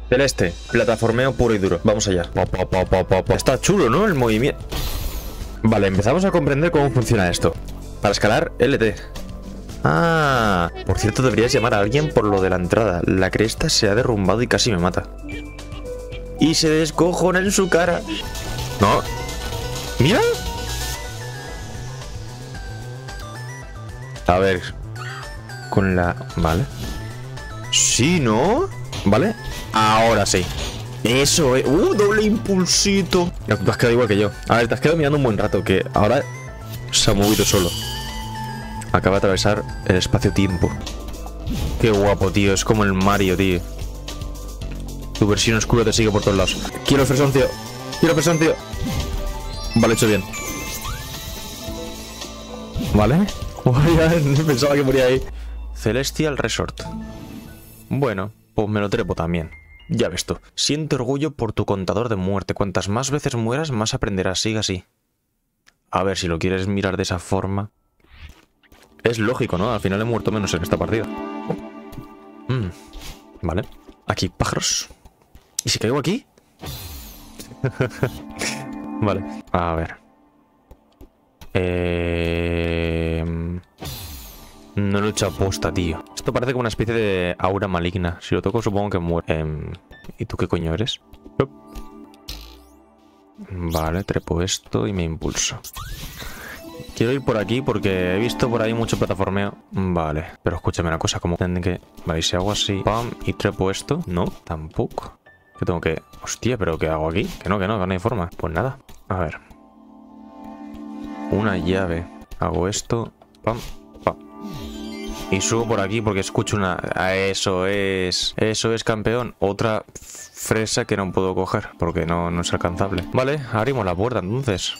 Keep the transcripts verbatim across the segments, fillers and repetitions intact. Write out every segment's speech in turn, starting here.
Celeste, plataformeo puro y duro. Vamos allá. Pa, pa, pa, pa, pa, pa. Está chulo, ¿no? El movimiento. Vale, empezamos a comprender cómo funciona esto. Para escalar, L T. Ah, por cierto, deberías llamar a alguien por lo de la entrada. La cresta se ha derrumbado y casi me mata. Y se descojona en su cara. No. Mira. A ver. Con la... Vale. Sí, ¿no? ¿Vale? Ahora sí. Eso es. ¡Uh! Doble impulsito. Te has quedado igual que yo. A ver, te has quedado mirando un buen rato. Que ahora se ha movido solo. Acaba de atravesar el espacio-tiempo. Qué guapo, tío. Es como el Mario, tío. Tu versión oscura te sigue por todos lados. Quiero fresoncio. Quiero fresoncio. Vale, hecho bien. Vale. Pensaba que moría ahí. Celestial Resort. Bueno, pues me lo trepo también. Ya ves tú. Siento orgullo por tu contador de muerte. Cuantas más veces mueras, más aprenderás. Sigue así. A ver, si lo quieres mirar de esa forma. Es lógico, ¿no? Al final he muerto menos en esta partida. Mm, vale. Aquí, pájaros. ¿Y si caigo aquí? Vale. A ver. Eh... No lo he hecho aposta, tío. Esto parece como una especie de aura maligna. Si lo toco, supongo que muere. Eh... ¿Y tú qué coño eres? Vale, trepo esto y me impulso. Quiero ir por aquí porque he visto por ahí mucho plataformeo. Vale, pero escúchame una cosa, como tienen que... Vale, y si hago así, pam, y trepo esto. No, tampoco. Que tengo que... Hostia, ¿pero qué hago aquí? Que no, que no, que no hay forma. Pues nada, a ver. Una llave. Hago esto, pam, pam. Y subo por aquí porque escucho una... Eso es... Eso es, campeón. Otra fresa que no puedo coger porque no, no es alcanzable. Vale, abrimos la puerta entonces.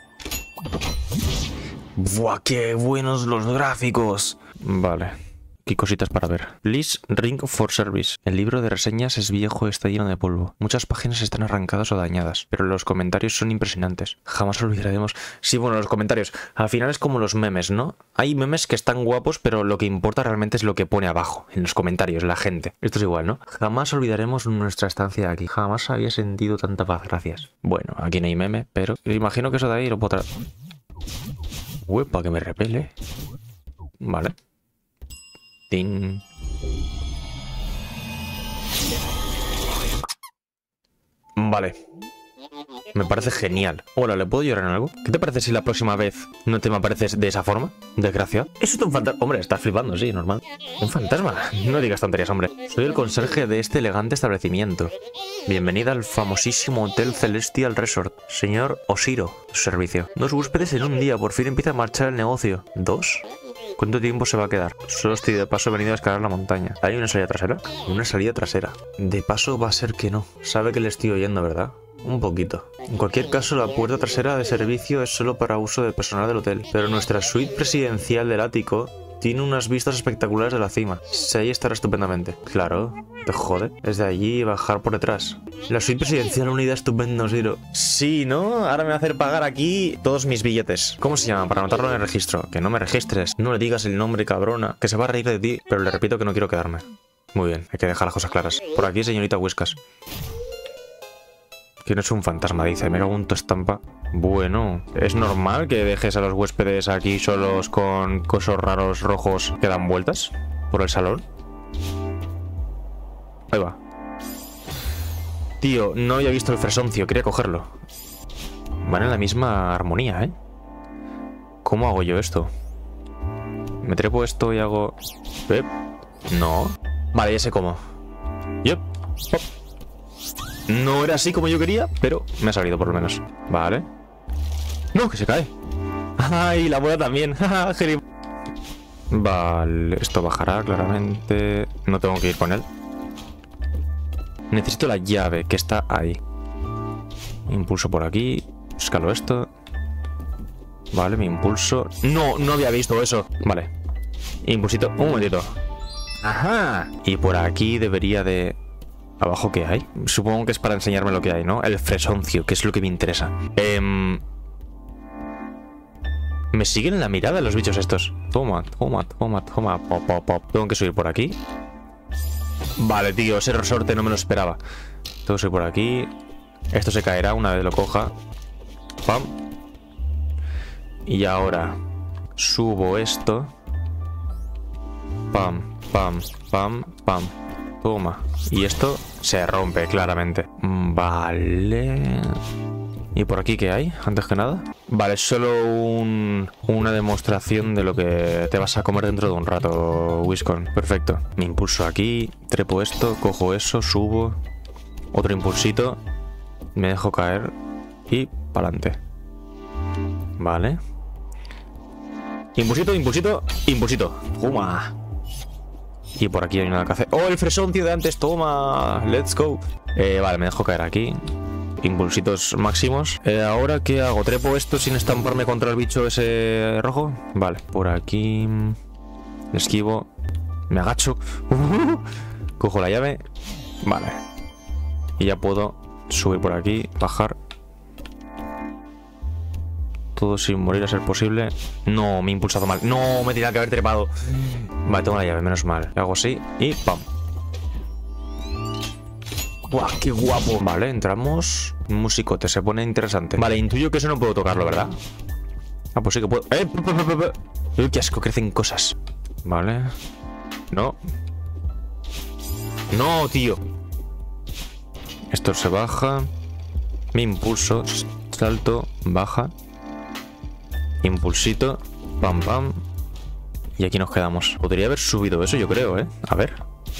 ¡Buah, qué buenos los gráficos! Vale. ¿Qué cositas para ver? Please ring for service. El libro de reseñas es viejo y está lleno de polvo. Muchas páginas están arrancadas o dañadas, pero los comentarios son impresionantes. Jamás olvidaremos... Sí, bueno, los comentarios. Al final es como los memes, ¿no? Hay memes que están guapos, pero lo que importa realmente es lo que pone abajo, en los comentarios, la gente. Esto es igual, ¿no? Jamás olvidaremos nuestra estancia aquí. Jamás había sentido tanta paz, gracias. Bueno, aquí no hay meme, pero... Imagino que eso de ahí lo puedo traer... Uy, para que me repele. Vale. Tin. Vale. Me parece genial. Hola, ¿le puedo llorar en algo? ¿Qué te parece si la próxima vez no te me apareces de esa forma? Desgraciado. ¿Eso es un fantasma? Hombre, estás flipando, sí, normal. ¿Un fantasma? No digas tonterías, hombre. Soy el conserje de este elegante establecimiento. Bienvenida al famosísimo Hotel Celestial Resort. Señor Oshiro, su servicio. Dos huéspedes en un día. Por fin empieza a marchar el negocio. ¿Dos? ¿Cuánto tiempo se va a quedar? Solo estoy de paso venido a escalar la montaña. ¿Hay una salida trasera? Una salida trasera. De paso va a ser que no. Sabe que le estoy oyendo, ¿verdad? Un poquito. En cualquier caso, la puerta trasera de servicio es solo para uso del personal del hotel. Pero nuestra suite presidencial del ático tiene unas vistas espectaculares de la cima. Si ahí estará estupendamente. Claro, te jode. Desde allí y bajar por detrás. La suite presidencial, una idea estupenda, Oshiro. Sí, ¿no? Ahora me va a hacer pagar aquí todos mis billetes. ¿Cómo se llama? Para anotarlo en el registro. Que no me registres. No le digas el nombre, cabrona. Que se va a reír de ti. Pero le repito que no quiero quedarme. Muy bien, hay que dejar las cosas claras. Por aquí, señorita Whiskas. Que no es un fantasma, dice. Me cago en tu estampa. Bueno, ¿es normal que dejes a los huéspedes aquí solos con cosos raros rojos que dan vueltas por el salón? Ahí va. Tío, no había visto el fresoncio, quería cogerlo. Van en la misma armonía, ¿eh? ¿Cómo hago yo esto? Me trepo esto y hago... ¿Eh? No. Vale, ya sé cómo. Yep. Pop. No era así como yo quería, pero me ha salido por lo menos. Vale. No, que se cae. Ay, la bola también. Vale, esto bajará claramente. No tengo que ir con él. Necesito la llave que está ahí. Impulso por aquí. Escalo esto. Vale, mi impulso. No, no había visto eso. Vale. Impulsito. Un momentito. Ajá. Y por aquí debería de... ¿Abajo qué hay? Supongo que es para enseñarme lo que hay, ¿no? El fresoncio, que es lo que me interesa. Eh... Me siguen en la mirada los bichos estos. Toma, toma, toma, toma. Pop, pop, pop. Tengo que subir por aquí. Vale, tío, ese resorte no me lo esperaba. Tengo que ir por aquí. Esto se caerá una vez lo coja. Pam. Y ahora subo esto. Pam, pam, pam, pam. Toma. Y esto se rompe claramente. Vale. ¿Y por aquí qué hay? Antes que nada. Vale, solo un, una demostración de lo que te vas a comer dentro de un rato, Wiscon. Perfecto. Me impulso aquí, trepo esto, cojo eso, subo. Otro impulsito. Me dejo caer. Y pa'lante. Vale. Impulsito, impulsito, impulsito. ¡Toma! Y por aquí hay nada que hacer. ¡Oh, el fresoncio de antes! ¡Toma! ¡Let's go! Eh, vale, me dejo caer aquí. Impulsitos máximos. Eh, ¿Ahora qué hago? ¿Trepo esto sin estamparme contra el bicho ese rojo? Vale, por aquí. Esquivo. Me agacho. Uh, cojo la llave. Vale. Y ya puedo subir por aquí, bajar. Todo sin morir a ser posible. No, me he impulsado mal. No, me tenía que haber trepado. Vale, tengo la llave, menos mal. Hago así y ¡pam! ¡Guau! ¡Qué guapo! Vale, entramos. Musicote, se pone interesante. Vale, intuyo que eso no puedo tocarlo, ¿verdad? Ah, pues sí que puedo. ¡Eh! ¡Uy, qué asco! Crecen cosas. Vale. No. No, tío. Esto se baja. Me impulso. Salto. Baja. Impulsito. Pam, pam. Y aquí nos quedamos. Podría haber subido eso, yo creo, ¿eh? A ver.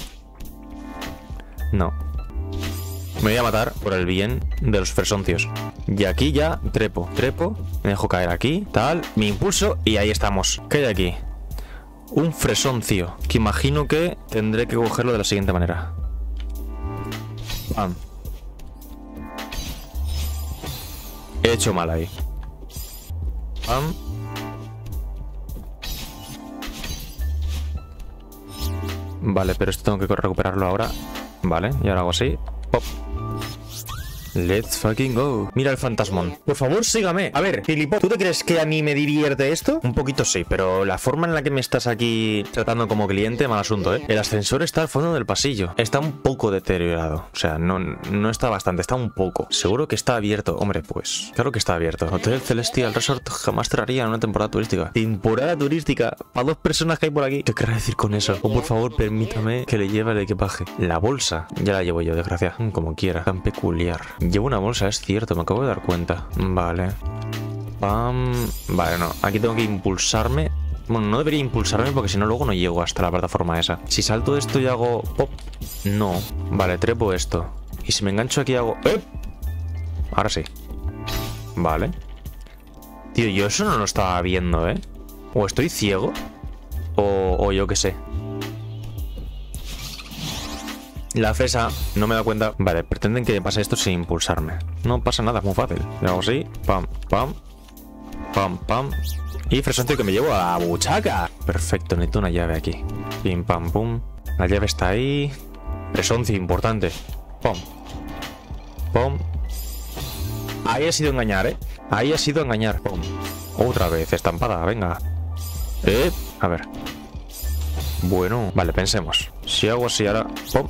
No. Me voy a matar por el bien de los fresoncios. Y aquí ya trepo, trepo. Me dejo caer aquí, tal. Me impulso y ahí estamos. ¿Qué hay aquí? Un fresoncio. Que imagino que tendré que cogerlo de la siguiente manera. Pam. He hecho mal ahí. Pam. Vale, pero esto tengo que recuperarlo ahora. Vale, y ahora hago así. Pop. Let's fucking go. Mira el fantasmón. Por favor, sígame. A ver, Filipo, ¿tú te crees que a mí me divierte esto? Un poquito sí, pero la forma en la que me estás aquí tratando como cliente, mal asunto, ¿eh? El ascensor está al fondo del pasillo. Está un poco deteriorado. O sea, no, no está bastante, está un poco. Seguro que está abierto. Hombre, pues, claro que está abierto. Hotel Celestial Resort jamás traería una temporada turística. Temporada turística para dos personas que hay por aquí. ¿Qué querrá decir con eso? O por favor, permítame que le lleve el equipaje. La bolsa. Ya la llevo yo, desgracia. Como quiera. Tan peculiar. Llevo una bolsa, es cierto, me acabo de dar cuenta. Vale. Pam. Vale, no. Aquí tengo que impulsarme. Bueno, no debería impulsarme porque si no luego no llego hasta la plataforma esa. Si salto esto y hago pop. No. Vale, trepo esto. Y si me engancho aquí hago... ¡Eh! Ahora sí. Vale. Tío, yo eso no lo estaba viendo, ¿eh? O estoy ciego. O, o yo qué sé. La fresa, no me da cuenta. Vale, pretenden que pase esto sin impulsarme. No pasa nada, es muy fácil. Le hago así, pam, pam, pam, pam. Y fresoncio que me llevo a la buchaca. Perfecto, necesito una llave aquí. Pim, pam, pum. La llave está ahí. Fresoncio, importante. Pum. Pum. Ahí ha sido engañar, ¿eh? Ahí ha sido engañar. Pum. Otra vez, estampada, venga. Eh, a ver. Bueno, vale, pensemos. Si hago así ahora... Pum.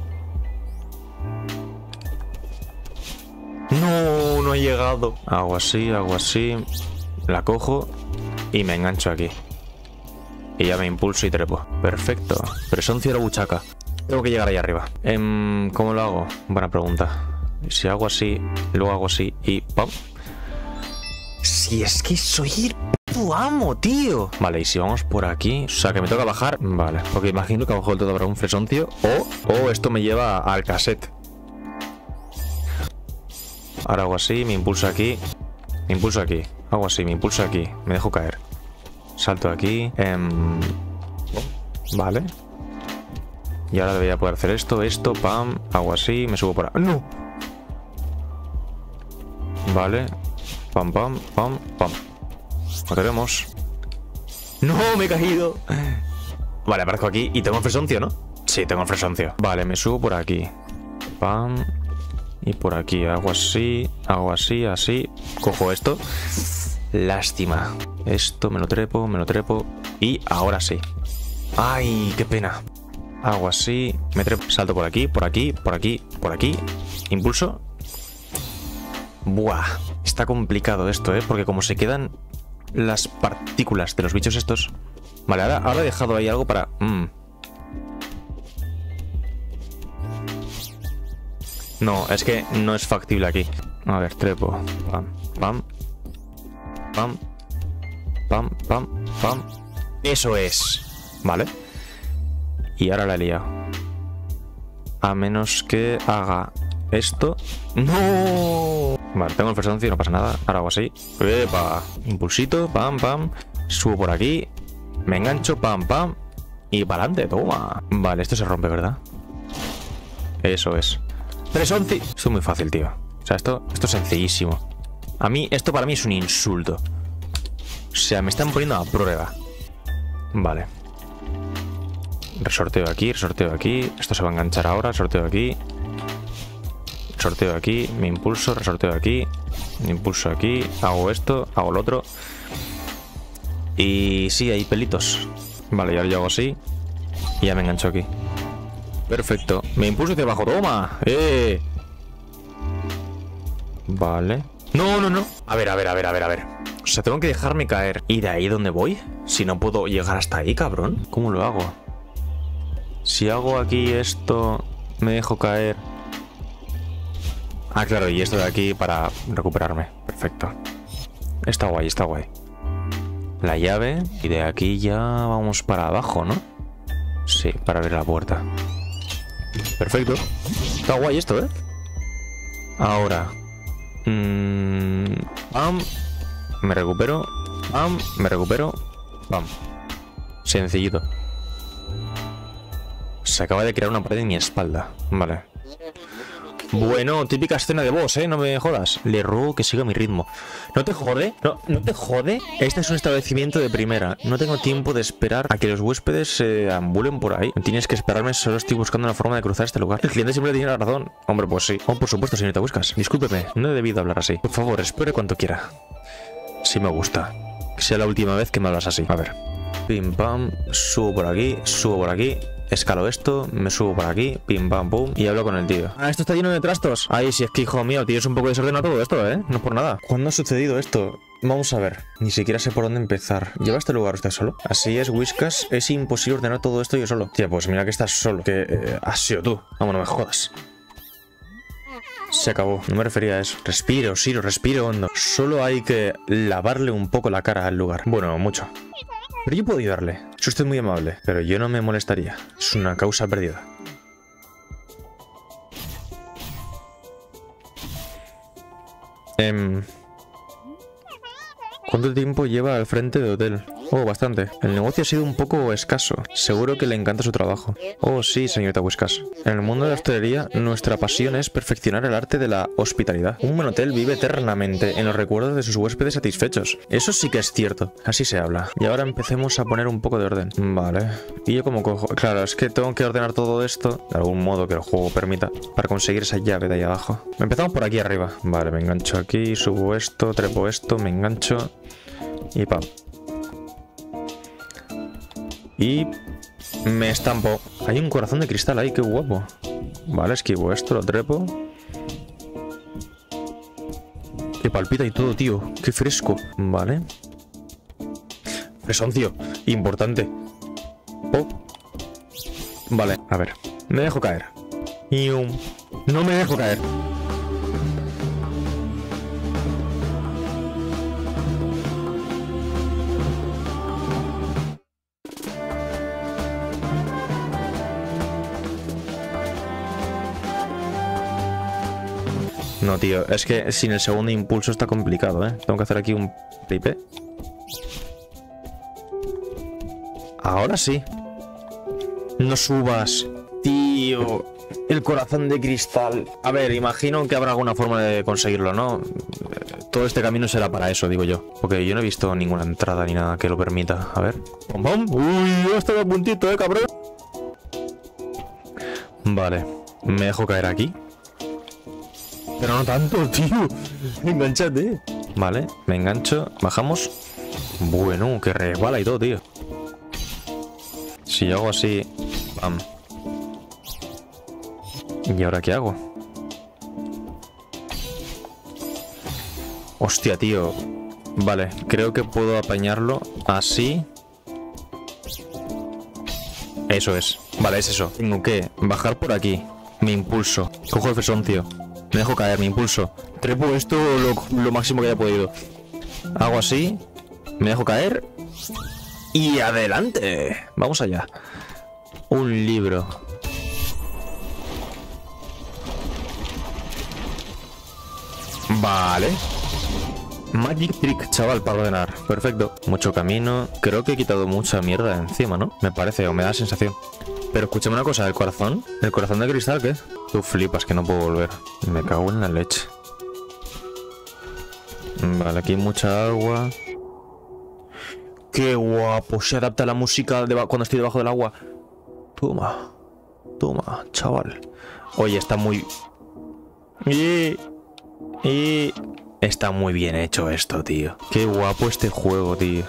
No, no he llegado. Hago así, hago así. La cojo y me engancho aquí. Y ya me impulso y trepo. Perfecto. Fresoncio la buchaca. Tengo que llegar ahí arriba. Eh, ¿Cómo lo hago? Buena pregunta. Si hago así, luego hago así y ¡pam! Si es que soy el puto amo, tío. Vale, y si vamos por aquí, o sea que me toca bajar. Vale, porque imagino que abajo del todo habrá un fresoncio. O, o esto me lleva al cassette. Ahora hago así, me impulso aquí. Me impulso aquí. Hago así, me impulso aquí. Me dejo caer. Salto aquí. Eh, vale. Y ahora debería poder hacer esto, esto, pam. Hago así, me subo por ahí. ¡No! Vale. Pam, pam, pam, pam. Lo tenemos. ¡No! Me he caído. Vale, aparezco aquí y tengo el fresoncio, ¿no? Sí, tengo el fresoncio. Vale, me subo por aquí. Pam. Y por aquí hago así, hago así, así. Cojo esto. Lástima. Esto me lo trepo, me lo trepo. Y ahora sí. ¡Ay, qué pena! Hago así. Me trepo, salto por aquí, por aquí, por aquí, por aquí. Impulso. Buah. Está complicado esto, ¿eh? Porque como se quedan las partículas de los bichos estos... Vale, ahora, ahora he dejado ahí algo para... Mm. No, es que no es factible aquí. A ver, trepo. Pam, pam. Pam. Pam, pam, pam. Eso es. Vale. Y ahora la he liado. A menos que haga esto. ¡No! Vale, tengo el fresoncio, no pasa nada. Ahora hago así. ¡Epa! Impulsito, pam, pam. Subo por aquí. Me engancho, pam, pam. Y para adelante, toma. Vale, esto se rompe, ¿verdad? Eso es. Fresoncio. Esto es muy fácil, tío. O sea, esto, esto es sencillísimo. A mí, esto para mí es un insulto. O sea, me están poniendo a prueba. Vale. Resorteo aquí, resorteo aquí. Esto se va a enganchar ahora, resorteo aquí. Resorteo aquí, me impulso, resorteo aquí. Me impulso aquí, hago esto, hago lo otro. Y sí, hay pelitos. Vale, y ahora yo hago así. Y ya me engancho aquí. Perfecto. Me impulso hacia abajo, toma. ¡Eh! Vale. No, no, no. A ver, a ver, a ver, a ver, a ver. O sea, tengo que dejarme caer. ¿Y de ahí dónde voy? Si no puedo llegar hasta ahí, cabrón. ¿Cómo lo hago? Si hago aquí esto, me dejo caer. Ah, claro, y esto de aquí para recuperarme. Perfecto. Está guay, está guay. La llave. Y de aquí ya vamos para abajo, ¿no? Sí, para abrir la puerta. Perfecto. Está guay esto, ¿eh? Ahora. Mmm, pam. Me recupero. Pam. Me recupero. Pam. Sencillito. Se acaba de crear una pared en mi espalda. Vale. Bueno, típica escena de boss, ¿eh? No me jodas. Le ruego que siga mi ritmo. ¿No te jode? ¿No, no te jode? Este es un establecimiento de primera. No tengo tiempo de esperar a que los huéspedes se ambulen por ahí. No tienes que esperarme, solo estoy buscando una forma de cruzar este lugar. El cliente siempre tiene la razón. Hombre, pues sí. Oh, por supuesto, señorita Whiskas. Discúlpeme, no he debido hablar así. Por favor, espere cuanto quiera. Sí me gusta. Que sea la última vez que me hablas así. A ver. Pim, pam. Subo por aquí, subo por aquí. Escalo esto, me subo por aquí, pim pam pum, y hablo con el tío. Ah, esto está lleno de trastos. Ay, si es que, hijo mío, tienes un poco desordenado todo esto, ¿eh? No es por nada. ¿Cuándo ha sucedido esto? Vamos a ver. Ni siquiera sé por dónde empezar. ¿Lleva este lugar usted solo? Así es, Whiskas. Es imposible ordenar todo esto yo solo. Tía, pues mira que estás solo. Que eh, has sido tú. Vamos, no me jodas. Se acabó. No me refería a eso. Respiro, Siro, respiro hondo. Solo hay que lavarle un poco la cara al lugar. Bueno, mucho. Pero yo puedo ayudarle. Es usted muy amable. Pero yo no me molestaría. Es una causa perdida. Eh... ¿Cuánto tiempo lleva al frente del hotel? Oh, bastante. El negocio ha sido un poco escaso. Seguro que le encanta su trabajo. Oh, sí, señorita Whiskas. En el mundo de la hostelería, nuestra pasión es perfeccionar el arte de la hospitalidad. Un buen hotel vive eternamente en los recuerdos de sus huéspedes satisfechos. Eso sí que es cierto. Así se habla. Y ahora empecemos a poner un poco de orden. Vale. ¿Y yo cómo cojo? Claro, es que tengo que ordenar todo esto, de algún modo que el juego permita, para conseguir esa llave de ahí abajo. Empezamos por aquí arriba. Vale, me engancho aquí, subo esto, trepo esto, me engancho... Y pam. Y me estampo. Hay un corazón de cristal ahí, qué guapo. Vale, esquivo esto, lo trepo. Que palpita y todo, tío. Qué fresco. Vale. Fresoncio. Importante. Oh. Vale, a ver. Me dejo caer. Y un... No me dejo caer. No, tío, es que sin el segundo impulso está complicado, ¿eh? Tengo que hacer aquí un pipe. Ahora sí. No subas. Tío. El corazón de cristal. A ver, imagino que habrá alguna forma de conseguirlo, ¿no? Todo este camino será para eso, digo yo. Porque yo no he visto ninguna entrada ni nada que lo permita. A ver. ¡Pum, pum! ¡Uy! Ya está a puntito, ¿eh, cabrón! Vale. Me dejo caer aquí. Pero no tanto, tío. Engánchate. Vale, me engancho. Bajamos. Bueno, que resbala y todo, tío. Si yo hago así... Pam, ¿Y ahora qué hago? Hostia, tío. Vale, creo que puedo apañarlo así. Eso es. Vale, es eso. Tengo que bajar por aquí. Me impulso. Cojo el fesoncio. Me dejo caer, me impulso. Trepo esto lo, lo máximo que haya podido. Hago así. Me dejo caer. Y adelante. Vamos allá. Un libro. Vale. Magic Trick, chaval, para ordenar. Perfecto. Mucho camino. Creo que he quitado mucha mierda encima, ¿no? Me parece, o me da la sensación. Pero escúchame una cosa, ¿el corazón? ¿El corazón de cristal qué? Tú flipas que no puedo volver. Me cago en la leche. Vale, aquí hay mucha agua. ¡Qué guapo! Se adapta la música de cuando estoy debajo del agua. Toma. Toma, chaval. Oye, está muy... Y... Y... Está muy bien hecho esto, tío. Qué guapo este juego, tío.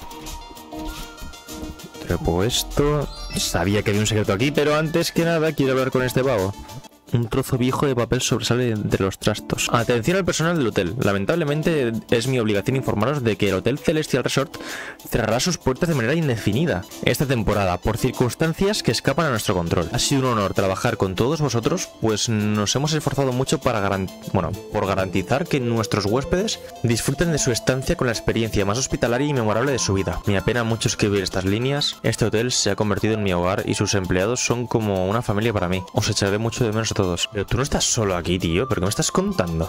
Trepo esto. Sabía que había un secreto aquí, pero antes que nada quiero hablar con este pavo. Un trozo viejo de papel sobresale entre los trastos. Atención al personal del hotel. Lamentablemente es mi obligación informaros de que el Hotel Celestial Resort cerrará sus puertas de manera indefinida esta temporada por circunstancias que escapan a nuestro control. Ha sido un honor trabajar con todos vosotros, pues nos hemos esforzado mucho para garan- bueno, por garantizar que nuestros huéspedes disfruten de su estancia con la experiencia más hospitalaria y memorable de su vida. Me apena mucho escribir estas líneas. Este hotel se ha convertido en mi hogar y sus empleados son como una familia para mí. Os echaré mucho de menos a todos. Pero tú no estás solo aquí, tío. ¿Pero qué me estás contando?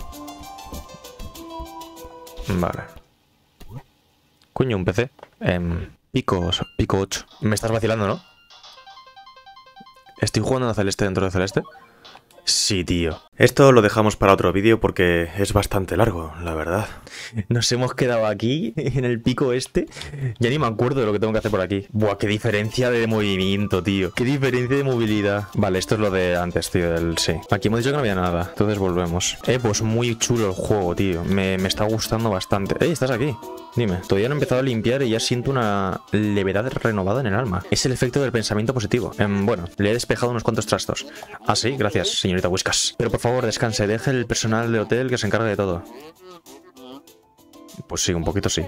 Vale. Coño, un P C. Eh, pico, pico ocho. Me estás vacilando, ¿no? ¿Estoy jugando a Celeste dentro de Celeste? Sí, tío. Esto lo dejamos para otro vídeo porque es bastante largo, la verdad. Nos hemos quedado aquí, en el pico este. Ya ni me acuerdo de lo que tengo que hacer por aquí. Buah, qué diferencia de movimiento, tío. Qué diferencia de movilidad. Vale, esto es lo de antes, tío, del sí. Aquí hemos dicho que no había nada. Entonces volvemos. Eh, pues muy chulo el juego, tío. Me, me está gustando bastante. Eh, estás aquí. Dime, todavía no he empezado a limpiar y ya siento una levedad renovada en el alma. Es el efecto del pensamiento positivo. Eh, bueno, le he despejado unos cuantos trastos. Ah, sí, gracias, señorita Whiskas. Pero por favor, descanse, deje el personal del hotel que se encargue de todo. Pues sí, un poquito sí.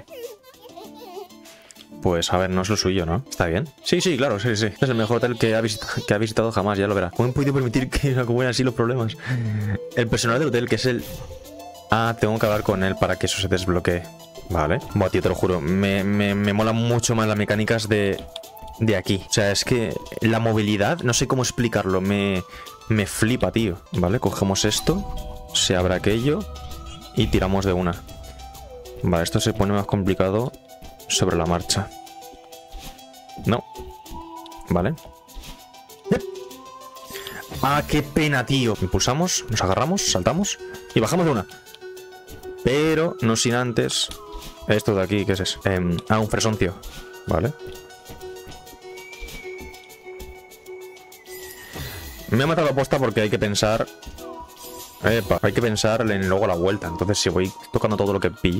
Pues a ver, no es lo suyo, ¿no? ¿Está bien? Sí, sí, claro, sí, sí. Es el mejor hotel que ha, visitado, que ha visitado jamás, ya lo verá. ¿Cómo he podido permitir que me acumulen así los problemas? El personal del hotel, que es el... Ah, tengo que hablar con él para que eso se desbloquee. Vale. Buah, tío, te lo juro. Me, me, me mola mucho más las mecánicas de, de aquí. O sea, es que la movilidad, no sé cómo explicarlo. Me, me flipa, tío. Vale, cogemos esto. Se abre aquello. Y tiramos de una. Vale, esto se pone más complicado sobre la marcha. No. Vale. Ah, qué pena, tío. Impulsamos, nos agarramos, saltamos y bajamos de una. Pero no sin antes... Esto de aquí, ¿qué es eso? Eh, ah, un fresoncio. Vale. Me ha matado la posta porque hay que pensar... Epa, hay que pensar en luego la vuelta. Entonces si voy tocando todo lo que pillo...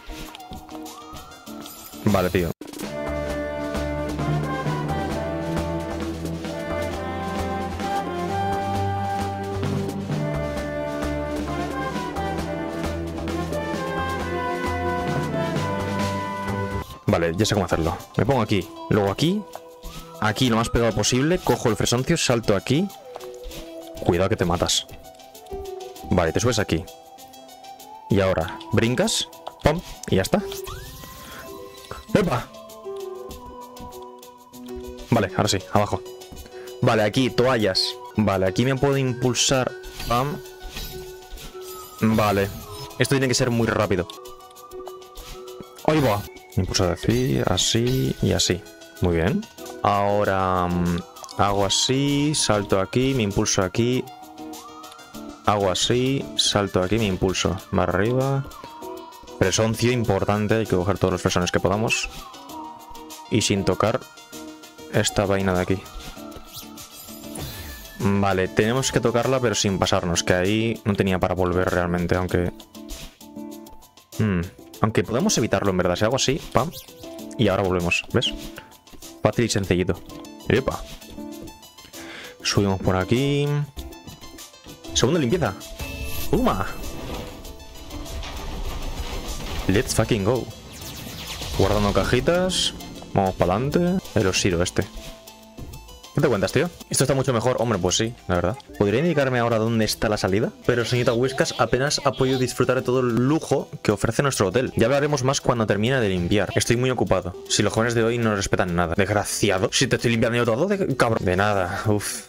Vale, tío. Vale, ya sé cómo hacerlo. Me pongo aquí, luego aquí, aquí lo más pegado posible, cojo el fresoncio, salto aquí. Cuidado que te matas. Vale, te subes aquí. Y ahora, brincas, pum, y ya está. ¡Epa! Vale, ahora sí, abajo. Vale, aquí, toallas. Vale, aquí me puedo impulsar. Pam. Vale. Esto tiene que ser muy rápido. ¡Ahí va! Impulsar así, así y así. Muy bien. Ahora um, hago así, salto aquí, me impulso aquí. Hago así, salto aquí, me impulso. Más arriba. Fresoncio importante, hay que coger todos los fresones que podamos. Y sin tocar esta vaina de aquí. Vale, tenemos que tocarla pero sin pasarnos, que ahí no tenía para volver realmente, aunque... Hmm... Aunque podemos evitarlo, en verdad. Si hago así, pam. Y ahora volvemos, ¿ves? Fácil y sencillito. ¡Epa! Subimos por aquí. Segunda limpieza. ¡Uma! Let's fucking go. Guardando cajitas. Vamos para adelante. El Oshiro este. ¿Qué te cuentas, tío? Esto está mucho mejor. Hombre, pues sí, la verdad. ¿Podría indicarme ahora dónde está la salida? Pero señorita Whiskas apenas ha podido disfrutar de todo el lujo que ofrece nuestro hotel. Ya hablaremos más cuando termine de limpiar. Estoy muy ocupado. Si los jóvenes de hoy no respetan nada. Desgraciado. Si te estoy limpiando yo todo, de cabrón. De nada. Uf.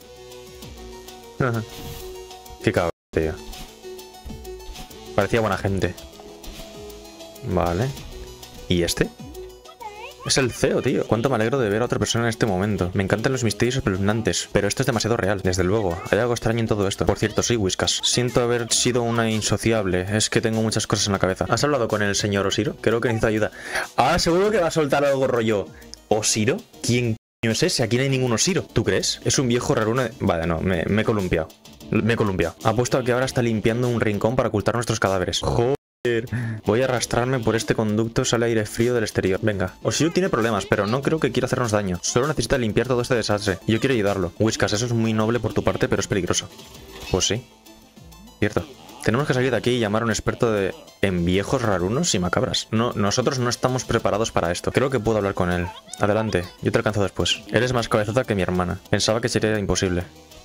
Qué cabrón, tío. Parecía buena gente. Vale. ¿Y este? Es el C E O, tío. Cuánto me alegro de ver a otra persona en este momento. Me encantan los misterios espeluznantes, pero esto es demasiado real. Desde luego, hay algo extraño en todo esto. Por cierto, sí, Whiskas. Siento haber sido una insociable. Es que tengo muchas cosas en la cabeza. ¿Has hablado con el señor Oshiro? Creo que necesito ayuda. Ah, seguro que va a soltar algo rollo. ¿Oshiro? ¿Quién coño es ese? Aquí no hay ningún Oshiro. ¿Tú crees? Es un viejo raruna de... Vale, no, me, me he columpiado. Me he columpiado. Apuesto a que ahora está limpiando un rincón para ocultar nuestros cadáveres. Joder. Voy a arrastrarme por este conducto, sale aire frío del exterior. Venga, Oshiro tiene problemas, pero no creo que quiera hacernos daño. Solo necesita limpiar todo este desastre. Yo quiero ayudarlo. Whiskas, eso es muy noble por tu parte, pero es peligroso. Pues sí. Cierto. Tenemos que salir de aquí y llamar a un experto de... en viejos rarunos y macabras. No, nosotros no estamos preparados para esto. Creo que puedo hablar con él. Adelante, yo te alcanzo después. Eres más cabezota que mi hermana. Pensaba que sería imposible.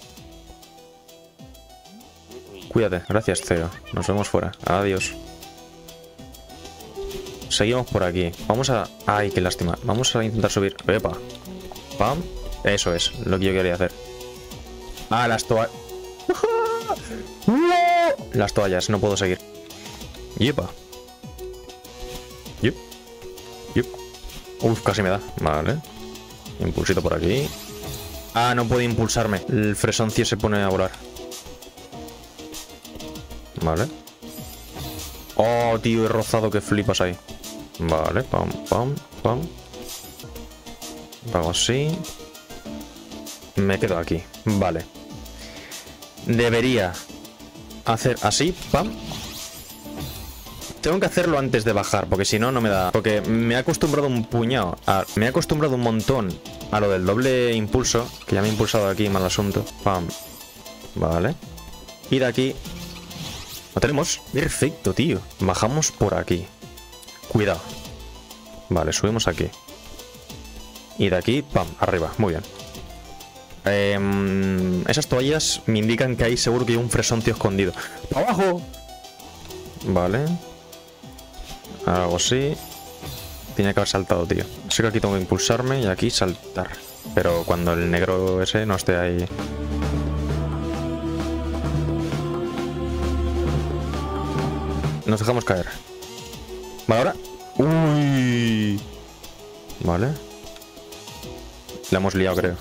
Cuídate. Gracias, C E O. Nos vemos fuera. Adiós. Seguimos por aquí. Vamos a... Ay, qué lástima. Vamos a intentar subir. Epa. Pam. Eso es lo que yo quería hacer. Ah, las toallas. Las toallas. No puedo seguir. Yepa. Yup. Yup. Uf, casi me da. Vale. Impulsito por aquí. Ah, no puede impulsarme. El fresoncio se pone a volar. Vale. Oh, tío, he rozado que flipas ahí. Vale, pam, pam, pam. Hago así. Me quedo aquí. Vale. Debería hacer así, pam. Tengo que hacerlo antes de bajar, porque si no, no me da... Porque me he acostumbrado un puñado. A... Me he acostumbrado un montón a lo del doble impulso, que ya me he impulsado aquí, mal asunto. Pam. Vale. Y de aquí... Lo tenemos. Perfecto, tío. Bajamos por aquí. Cuidado. Vale, subimos aquí. Y de aquí, pam, arriba. Muy bien. Eh, esas toallas me indican que hay seguro que hay un fresoncio escondido. ¡Para abajo! Vale. Algo así. Tiene que haber saltado, tío. Sé que aquí tengo que impulsarme y aquí saltar. Pero cuando el negro ese no esté ahí... Nos dejamos caer. Vale, ahora. Uy. Vale. La hemos liado, creo.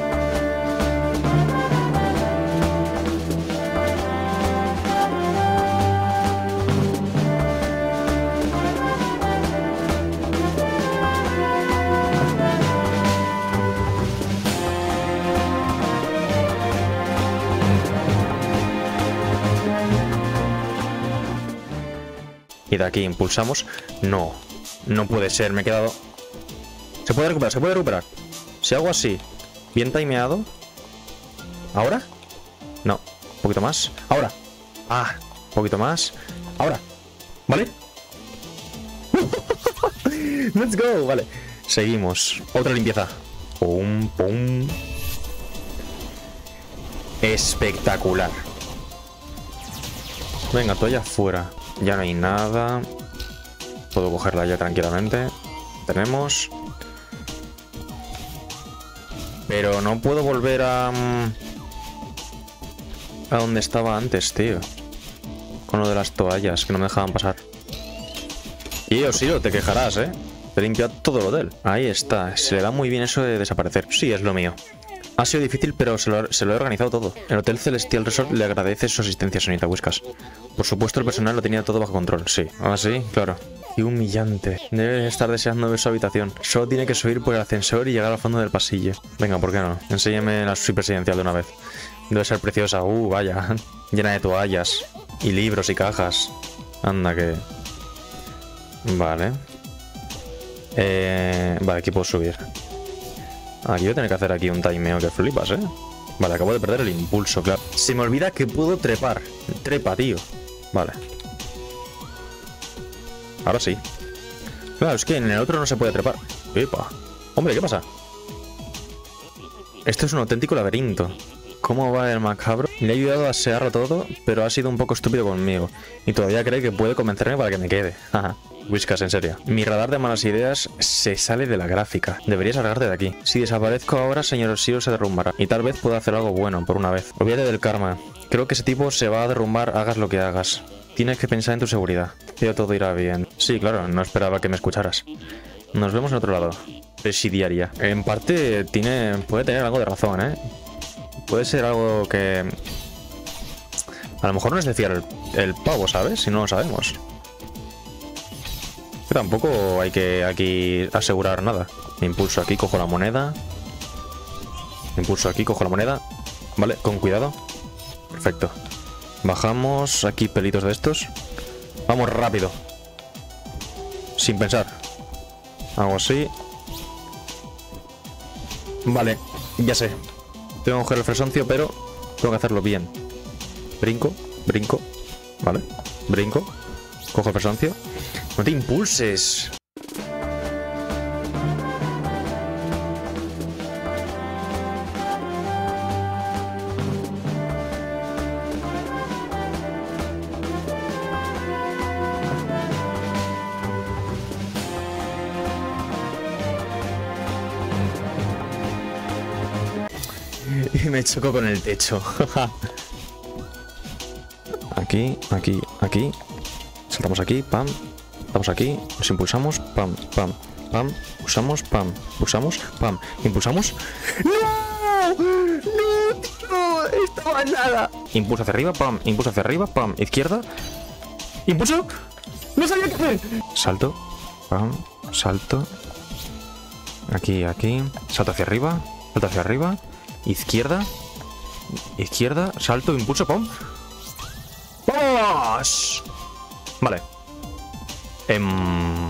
Y de aquí impulsamos. No, no puede ser, me he quedado... Se puede recuperar, se puede recuperar. Si hago así, bien timeado. ¿Ahora? No, un poquito más. Ahora. Ah, un poquito más. Ahora. ¿Vale? Let's go, vale. Seguimos. Otra limpieza. Pum, pum. Espectacular. Venga, toalla fuera. Ya no hay nada. Puedo cogerla ya tranquilamente. Tenemos. Pero no puedo volver a... A donde estaba antes, tío. Con lo de las toallas, que no me dejaban pasar. Y Oshiro, te quejarás, ¿eh? Te he limpiado todo el hotel. Ahí está. Se le da muy bien eso de desaparecer. Sí, es lo mío. Ha sido difícil, pero se lo, se lo he organizado todo. El Hotel Celestial Resort le agradece su asistencia, señorita Whiskas. Por supuesto, el personal lo tenía todo bajo control. Sí. Ah, sí, claro. Qué humillante. Debe estar deseando ver su habitación. Solo tiene que subir por el ascensor y llegar al fondo del pasillo. Venga, ¿por qué no? Enséñame la suite presidencial de una vez. Debe ser preciosa. Uh, vaya. Llena de toallas. Y libros y cajas. Anda que... Vale. Eh... Vale, aquí puedo subir. Aquí voy a tener que hacer aquí un timeo que flipas, ¿eh? Vale, acabo de perder el impulso, claro. Se me olvida que puedo trepar. Trepa, tío. Vale. Ahora sí. Claro, es que en el otro no se puede trepar. Epa. Hombre, ¿qué pasa? Esto es un auténtico laberinto. ¿Cómo va el macabro? Le he ayudado a asearlo todo, pero ha sido un poco estúpido conmigo. Y todavía cree que puede convencerme para que me quede. Ajá. Whiskas, en serio. Mi radar de malas ideas se sale de la gráfica. Deberías largarte de aquí. Si desaparezco ahora, señor Oshiro se derrumbará. Y tal vez pueda hacer algo bueno, por una vez. Olvídate del karma. Creo que ese tipo se va a derrumbar, hagas lo que hagas. Tienes que pensar en tu seguridad. Pero todo irá bien. Sí, claro, no esperaba que me escucharas. Nos vemos en otro lado. Presidiaria. En parte tiene, puede tener algo de razón, ¿eh? Puede ser algo que... A lo mejor no es de fiar el, el pavo, ¿sabes? Si no lo sabemos. Que tampoco hay que aquí asegurar nada. Impulso aquí, cojo la moneda. Impulso aquí, cojo la moneda. Vale, con cuidado. Perfecto. Bajamos aquí pelitos de estos. Vamos rápido. Sin pensar. Hago así. Vale, ya sé. Tengo que coger el fresoncio, pero tengo que hacerlo bien. Brinco, brinco. Vale, brinco. Cojo el fresoncio. No te impulses. Y me choco con el techo. Aquí, aquí, aquí. Saltamos aquí, pam. Saltamos aquí, nos impulsamos, pam, pam, pam. Pulsamos, pam. Pulsamos, pam. Impulsamos. ¡No! ¡No, tío! Estaba nada. Impulso hacia arriba, pam. Impulso hacia arriba, pam. Izquierda. Impulso. No sabía qué hacer. Salto, pam. Salto. Aquí, aquí. Salto hacia arriba. Salto hacia arriba. Izquierda. Izquierda. Salto, impulso, pam. ¡Vamos! Vale. Em...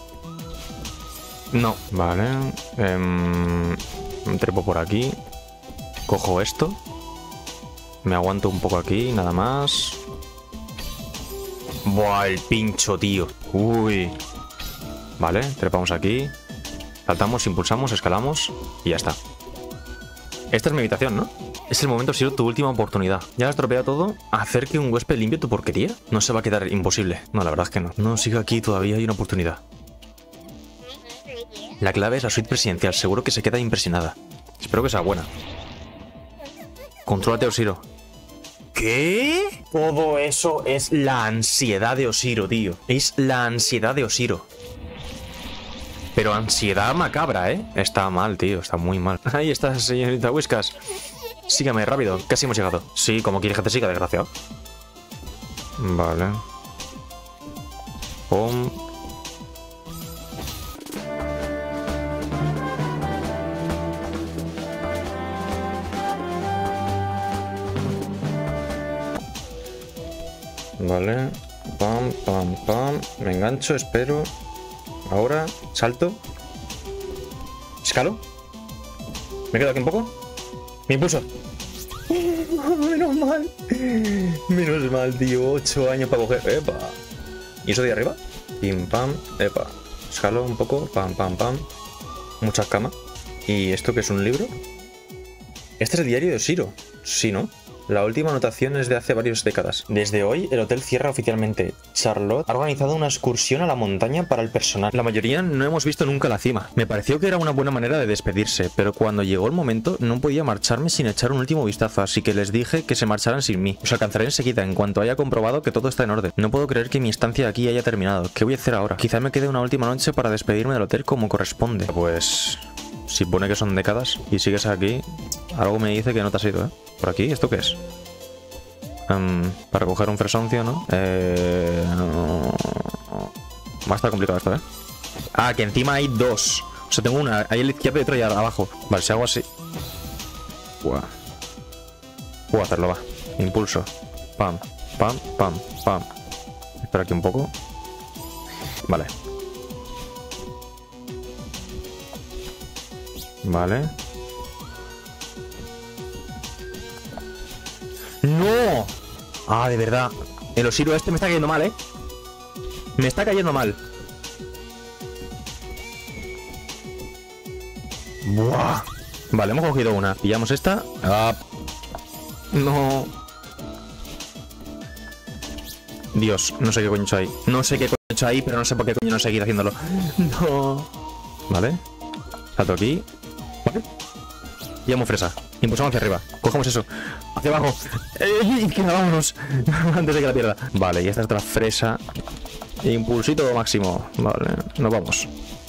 No, vale. Em... Trepo por aquí. Cojo esto. Me aguanto un poco aquí, nada más. Buah, el pincho, tío. Uy. Vale, trepamos aquí. Saltamos, impulsamos, escalamos. Y ya está. Esta es mi habitación, ¿no? Es el momento, Oshiro, tu última oportunidad. Ya has estropeado todo. ¿Hacer que un huésped limpie tu porquería? No se va a quedar imposible. No, la verdad es que no. No, sigue aquí, todavía hay una oportunidad. La clave es la suite presidencial. Seguro que se queda impresionada. Espero que sea buena. Contrólate, Oshiro. ¿Qué? Todo eso es la ansiedad de Oshiro, tío. Es la ansiedad de Oshiro. Pero ansiedad macabra, ¿eh? Está mal, tío. Está muy mal. Ahí está, señorita Whiskas. Sígame, rápido. Casi hemos llegado. Sí, como quieres que te siga, desgraciado. Vale. Pum. Vale. Pam, pam, pam. Me engancho, espero. Ahora, salto. Escalo. ¿Me quedo aquí un poco? ¡Me impulso! Menos mal. Menos mal, tío. Ocho años para coger. ¡Epa! ¿Y eso de arriba? Pim, pam. ¡Epa! Escalo un poco. Pam, pam, pam. Muchas camas. ¿Y esto qué es, un libro? Este es el diario de Oshiro. Sí, ¿no? La última anotación es de hace varias décadas. Desde hoy, el hotel cierra oficialmente. Charlotte ha organizado una excursión a la montaña para el personal. La mayoría no hemos visto nunca la cima. Me pareció que era una buena manera de despedirse, pero cuando llegó el momento no podía marcharme sin echar un último vistazo, así que les dije que se marcharan sin mí. Os alcanzaré enseguida en cuanto haya comprobado que todo está en orden. No puedo creer que mi estancia aquí haya terminado. ¿Qué voy a hacer ahora? Quizá me quede una última noche para despedirme del hotel como corresponde. Pues... si pone que son décadas y sigues aquí, algo me dice que no te has ido, ¿eh? ¿Por aquí? ¿Esto qué es? Um, para coger un fresoncio, ¿no? Eh, no. Va a estar complicado esto, ¿eh? Ah, que encima hay dos. O sea, tengo una ahí a la izquierda y otra ahí abajo. Vale, si hago así... Buah. Puedo hacerlo, va. Impulso. Pam, pam, pam, pam. Espera aquí un poco. Vale. Vale. ¡No! Ah, de verdad. El Oshiro este me está cayendo mal, ¿eh? Me está cayendo mal. Buah. Vale, hemos cogido una. Pillamos esta. Ah. No. Dios, no sé qué coño he hecho ahí. No sé qué coño he hecho ahí, pero no sé por qué coño no seguir haciéndolo. No. Vale. Salto aquí. Vale. Llamo fresa. Impulsamos hacia arriba. Cogemos eso. Hacia abajo. ¡Eh! Izquierda, vámonos. Antes de que la pierda. Vale, y esta es otra fresa. Impulsito máximo. Vale, nos vamos.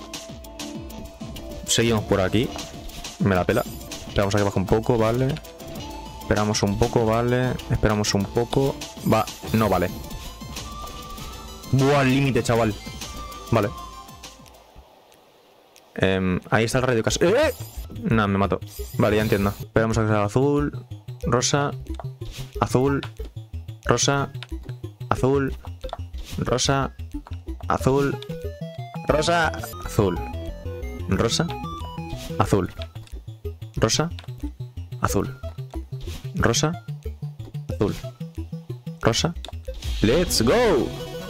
Seguimos por aquí. Me la pela. Esperamos aquí abajo un poco, vale. Esperamos un poco, vale. Esperamos un poco. Va, no vale. Buah, al límite, chaval. Vale. Eh, ahí está el radio caso. ¡Eh! No, me mato. Vale, ya entiendo. Esperamos a que salga azul, rosa, azul, rosa, azul, rosa, azul, rosa, azul, rosa, azul, rosa, azul, rosa, azul, rosa. ¡Let's go!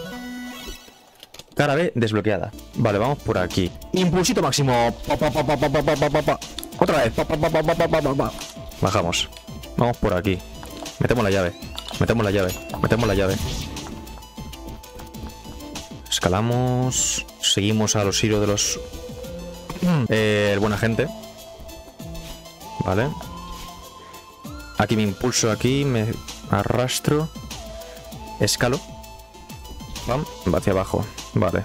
Cara B desbloqueada. Vale, vamos por aquí. Impulsito máximo. Pa, pa, pa, pa, pa, pa, pa, pa, pa. Otra vez. Pa, pa, pa, pa, pa, pa, pa, pa. Bajamos. Vamos por aquí. Metemos la llave. Metemos la llave. Metemos la llave. Escalamos. Seguimos a los hilos de los... Eh, el buena gente. Vale. Aquí me impulso aquí. Me arrastro. Escalo. Pam, va hacia abajo. Vale.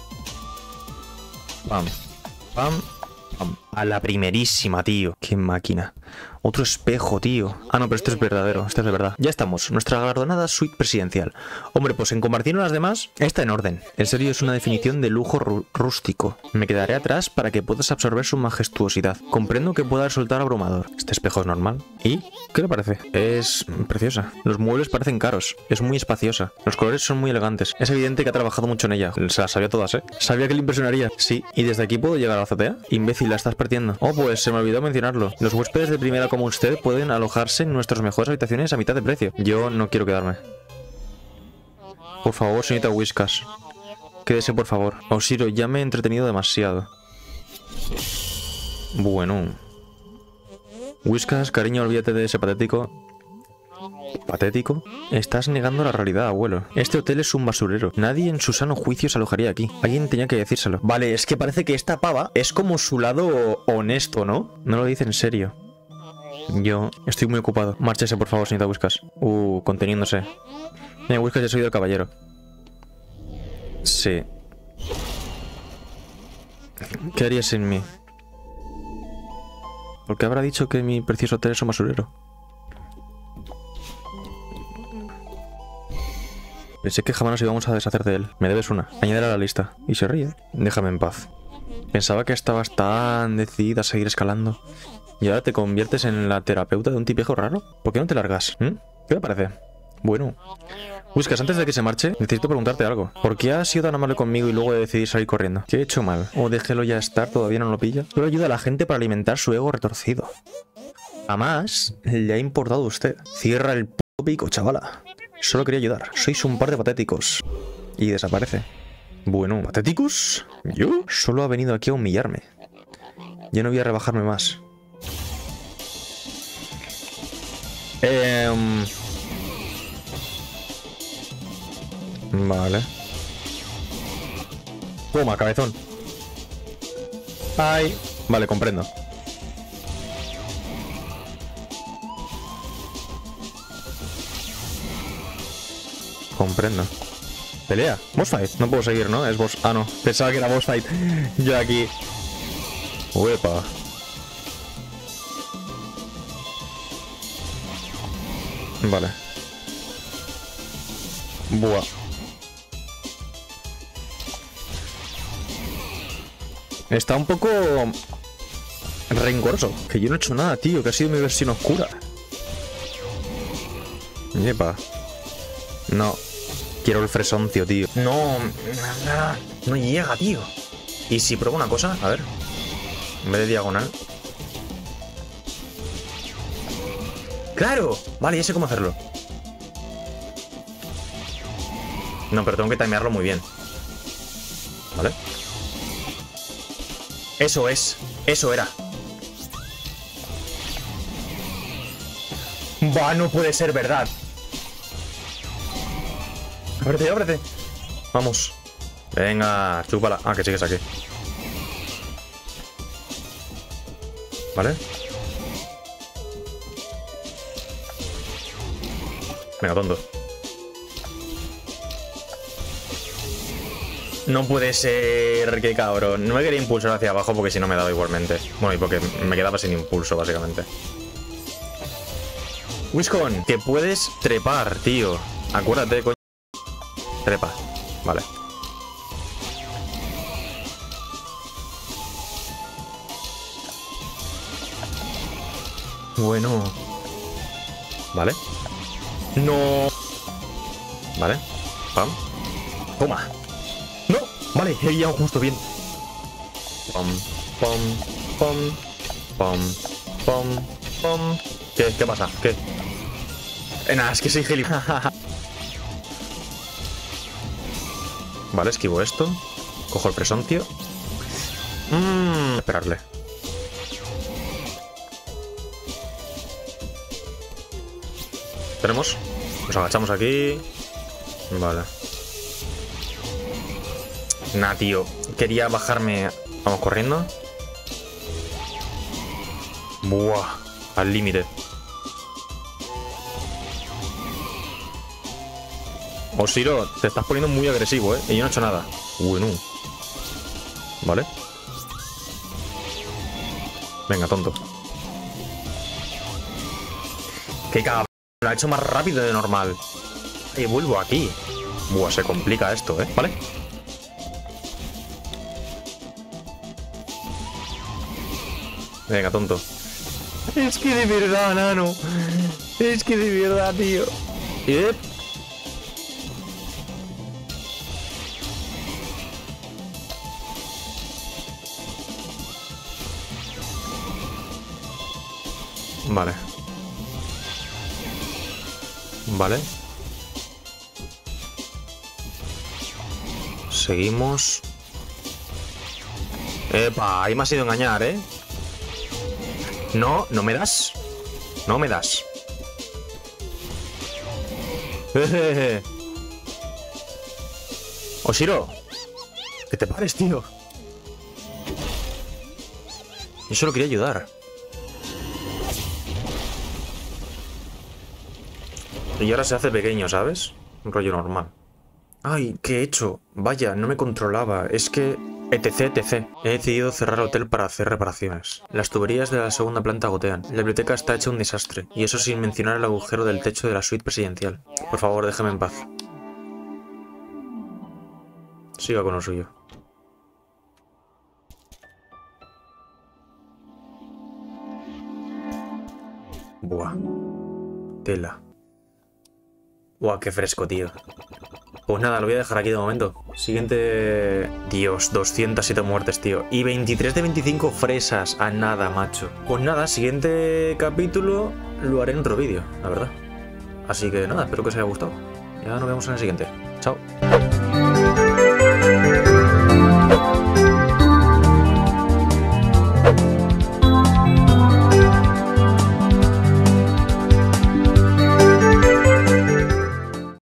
Pam, pam, pam. A la primerísima, tío. Qué máquina. Otro espejo, tío. Ah, no, pero esto es verdadero. Esto es de verdad. Ya estamos. Nuestra galardonada suite presidencial. Hombre, pues en compartir las demás, está en orden. En serio, es una definición de lujo rústico. Me quedaré atrás para que puedas absorber su majestuosidad. Comprendo que pueda resultar abrumador. Este espejo es normal. ¿Y? ¿Qué le parece? Es preciosa. Los muebles parecen caros. Es muy espaciosa. Los colores son muy elegantes. Es evidente que ha trabajado mucho en ella. Se las sabía todas, ¿eh? Sabía que le impresionaría. Sí. ¿Y desde aquí puedo llegar a la azotea? Imbécil, la estás perdiendo. Oh, pues se me olvidó mencionarlo. Los huéspedes de primera como usted pueden alojarse en nuestras mejores habitaciones a mitad de precio. Yo no quiero quedarme. Por favor, señorita Whiskas. Quédese, por favor. Oshiro, ya me he entretenido demasiado. Bueno. Whiskas, cariño, olvídate de ese patético. ¿Patético? Estás negando la realidad, abuelo. Este hotel es un basurero. Nadie en su sano juicio se alojaría aquí. Alguien tenía que decírselo. Vale, es que parece que esta pava es como su lado honesto, ¿no? No lo dice en serio. Yo estoy muy ocupado. Márchese, por favor, señorita Whiskas. Uh, conteniéndose. Mira, Whiskas, ya soy del caballero. Sí. ¿Qué harías sin mí? ¿Por qué habrá dicho que mi precioso hotel es un basurero? Pensé que jamás nos íbamos a deshacer de él. Me debes una. Añádela a la lista. Y se ríe. Déjame en paz. Pensaba que estabas tan decidida a seguir escalando. ¿Y ahora te conviertes en la terapeuta de un tipejo raro? ¿Por qué no te largas? ¿Mm? ¿Qué te parece? Bueno. Whiskas, antes de que se marche, necesito preguntarte algo. ¿Por qué has sido tan amable conmigo y luego decidís salir corriendo? ¿Qué he hecho mal? ¿O déjelo ya estar? ¿Todavía no lo pilla? Solo ayuda a la gente para alimentar su ego retorcido. Jamás le ha importado a usted. Cierra el puto pico, chavala. Solo quería ayudar. Sois un par de patéticos. Y desaparece. Bueno, ¿patéticos? ¿Yo? Solo ha venido aquí a humillarme. Yo no voy a rebajarme más. Eh... Vale. Toma, cabezón. Ay. Vale, comprendo. Comprendo. Pelea. Boss fight. No puedo seguir, ¿no? Es boss... Ah, no. Pensaba que era boss fight. Yo aquí. Uepa. Vale. Buah. Está un poco rencoroso. Que yo no he hecho nada, tío. Que ha sido mi versión oscura. Yepa. No. Quiero el fresoncio, tío. No. No llega, tío. ¿Y si pruebo una cosa? A ver. En vez de diagonal. ¡Claro! Vale, ya sé cómo hacerlo. No, pero tengo que timearlo muy bien. ¿Vale? Eso es. Eso era. Va, no puede ser verdad. Ábrete, ábrete. Vamos. Venga, chúpala. Ah, que sigues aquí. ¿Vale? Venga, tonto. No puede ser, qué cabrón. No me quería impulsar hacia abajo porque si no me daba igualmente. Bueno, y porque me quedaba sin impulso, básicamente. Wiscon, que puedes trepar, tío. Acuérdate, coño. Trepa. Vale. Bueno. Vale. No. Vale. Pam. Toma. No. Vale, he guiado justo bien. Pom, pom, pom, pom, pom, pom. ¿Qué? ¿Qué pasa? ¿Qué? Eh, nada, es que soy gilipollas. Vale, esquivo esto. Cojo el presoncio. Mmm, esperarle. Tenemos. Nos agachamos aquí. Vale. Nah, tío. Quería bajarme. Vamos corriendo. Buah. Al límite. Oshiro, te estás poniendo muy agresivo, ¿eh? Y yo no he hecho nada. Bueno. Vale. Venga, tonto. Qué cabrón. Lo ha hecho más rápido de normal. Y vuelvo aquí. Buah, se complica esto, ¿eh? Vale. Venga, tonto. Es que de verdad, nano. Es que de verdad, tío. Yep. Vale. Vale. Seguimos. Epa, ahí me has ido a engañar, ¿eh? No, no me das. No me das. Jejeje. Oshiro, ¿qué te pares, tío? Yo solo quería ayudar. Y ahora se hace pequeño, ¿sabes? Un rollo normal. Ay, ¿qué he hecho? Vaya, no me controlaba. Es que... etc, etc. He decidido cerrar el hotel para hacer reparaciones. Las tuberías de la segunda planta gotean. La biblioteca está hecha un desastre. Y eso sin mencionar el agujero del techo de la suite presidencial. Por favor, déjeme en paz. Siga con lo suyo. Buah. Tela. Buah, qué fresco, tío. Pues nada, lo voy a dejar aquí de momento. Siguiente... Dios, doscientas siete muertes, tío. Y veintitrés de veinticinco fresas. A nada, macho. Pues nada, siguiente capítulo lo haré en otro vídeo, la verdad. Así que nada, espero que os haya gustado. Ya nos vemos en el siguiente. Chao.